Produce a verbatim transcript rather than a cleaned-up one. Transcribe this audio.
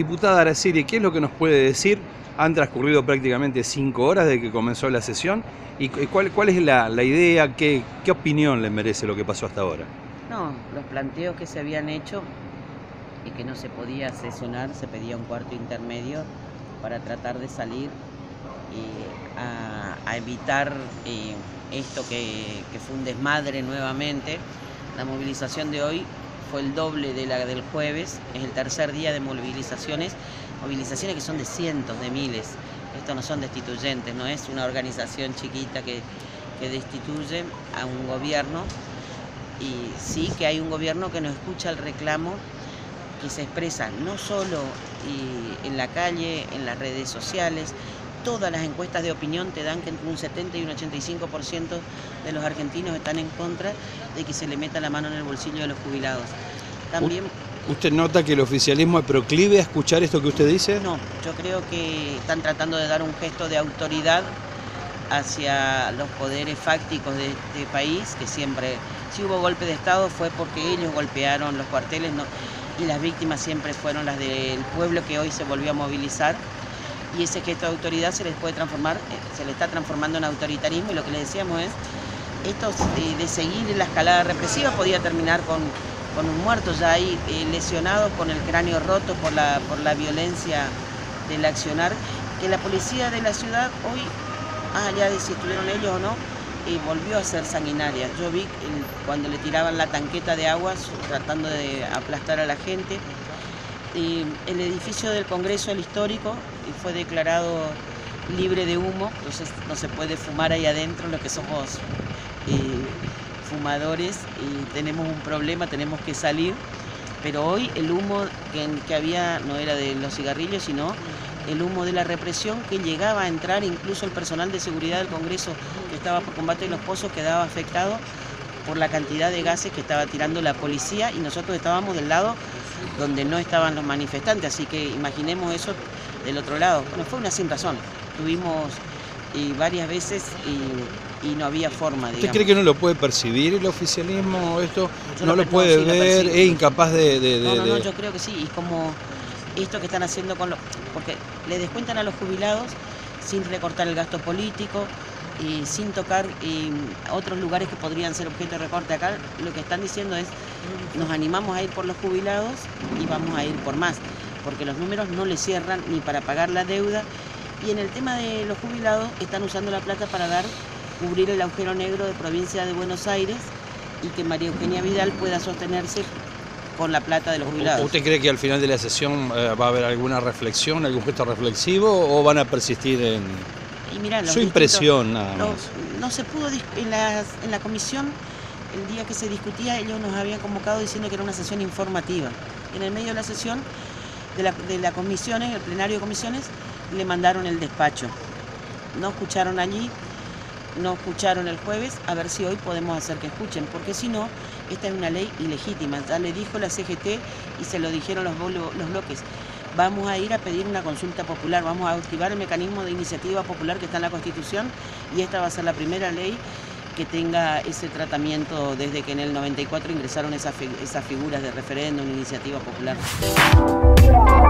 Diputada Araceli, ¿qué es lo que nos puede decir? Han transcurrido prácticamente cinco horas desde que comenzó la sesión. ¿Y cuál, cuál es la, la idea? ¿Qué, ¿Qué opinión le merece lo que pasó hasta ahora? No, los planteos que se habían hecho y que no se podía sesionar, se pedía un cuarto intermedio para tratar de salir y a, a evitar eh, esto que, que fue un desmadre nuevamente. La movilización de hoy fue el doble de la del jueves, es el tercer día de movilizaciones, movilizaciones que son de cientos de miles. Estos no son destituyentes, no es una organización chiquita que, que destituye a un gobierno. Y sí que hay un gobierno que no escucha el reclamo que se expresa no solo y en la calle, en las redes sociales. Todas las encuestas de opinión te dan que entre un setenta y un ochenta y cinco por ciento de los argentinos están en contra de que se le meta la mano en el bolsillo de los jubilados. También, ¿Usted nota que el oficialismo es proclive a escuchar esto que usted dice? No, yo creo que están tratando de dar un gesto de autoridad hacia los poderes fácticos de este país, que siempre, si hubo golpe de Estado fue porque ellos golpearon los cuarteles, no, y las víctimas siempre fueron las del pueblo que hoy se volvió a movilizar. Y ese gesto de autoridad se les puede transformar, se le está transformando en autoritarismo, y lo que le decíamos es, esto de, de seguir la escalada represiva podía terminar con, con un muerto. Ya hay eh, lesionados con el cráneo roto por la, por la violencia del accionar, que la policía de la ciudad hoy, más allá de si estuvieron ellos o no, eh, volvió a ser sanguinaria. Yo vi el, cuando le tiraban la tanqueta de agua tratando de aplastar a la gente. Eh, el edificio del Congreso, el histórico, fue declarado libre de humo, entonces no se puede fumar ahí adentro, los que somos eh, fumadores y tenemos un problema, tenemos que salir, pero hoy el humo que, que había no era de los cigarrillos, sino el humo de la represión, que llegaba a entrar, incluso el personal de seguridad del Congreso que estaba por combate de los pozos quedaba afectado por la cantidad de gases que estaba tirando la policía, y nosotros estábamos del lado donde no estaban los manifestantes, así que imaginemos eso del otro lado. Bueno, fue una sin razón, tuvimos y varias veces y, y no había forma, digamos. ¿Usted cree que no lo puede percibir el oficialismo esto? Yo ¿No lo, lo puede no, sí, ver? Lo ¿Es incapaz de...? de, de no, no, no, de... yo creo que sí, y como esto que están haciendo con los... porque le descuentan a los jubilados sin recortar el gasto político, y sin tocar y otros lugares que podrían ser objeto de recorte. Acá lo que están diciendo es, nos animamos a ir por los jubilados y vamos a ir por más, porque los números no le cierran ni para pagar la deuda, y en el tema de los jubilados están usando la plata para dar, cubrir el agujero negro de provincia de Buenos Aires, y que María Eugenia Vidal pueda sostenerse con la plata de los jubilados. ¿Usted cree que al final de la sesión eh, va a haber alguna reflexión, algún gesto reflexivo, o van a persistir en...? Y mirá, su impresión nada no, más. No se pudo, en la, en la comisión, el día que se discutía, ellos nos habían convocado diciendo que era una sesión informativa. En el medio de la sesión de la, de la comisiones, el plenario de comisiones, le mandaron el despacho. No escucharon allí, no escucharon el jueves, a ver si hoy podemos hacer que escuchen, porque si no, esta es una ley ilegítima. Ya le dijo la C G T y se lo dijeron los, los bloques. Vamos a ir a pedir una consulta popular, vamos a activar el mecanismo de iniciativa popular que está en la Constitución, y esta va a ser la primera ley que tenga ese tratamiento desde que en el noventa y cuatro ingresaron esas, esas figuras de referéndum, iniciativa popular.